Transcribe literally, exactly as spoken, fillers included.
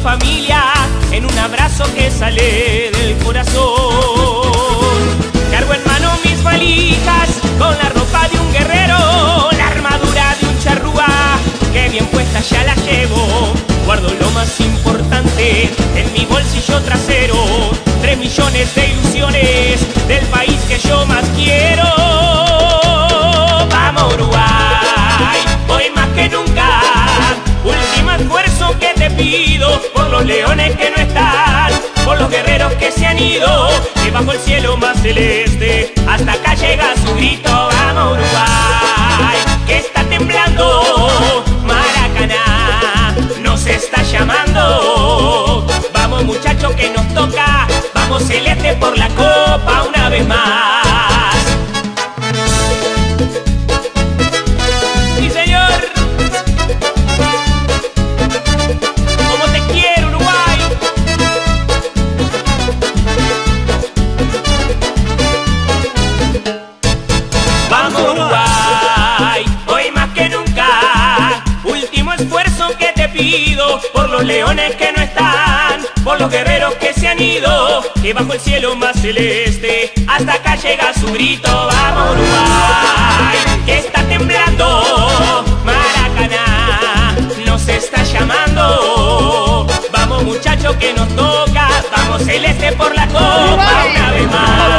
familia en un abrazo que sale del corazón. Cargo en mano mis valijas con la ropa de un guerrero, la armadura de un charrúa que bien puesta ya la llevo. Guardo lo más importante en mi bolsillo trasero, tres millones de ilusiones del país que yo más quiero. Vamos Uruguay, hoy más que nunca, último esfuerzo que te pido por los leones que no están, por los guerreros que se han ido, que bajo el cielo más celeste hasta acá llega su grito. Vamos Uruguay, que está temblando, Maracaná nos está llamando. Vamos muchachos que nos toca, vamos celeste por la copa una vez más. Sí señor, como te quiero Uruguay. Vamos Uruguay, hoy más que nunca, último esfuerzo que te pido por los leones que no están, por los guerreros que se han ido, que bajo el cielo más celeste hasta acá llega su grito. Vamos Uruguay, que está temblando, Maracaná nos está llamando. Vamos muchachos que nos toca, vamos celeste por la copa una vez más.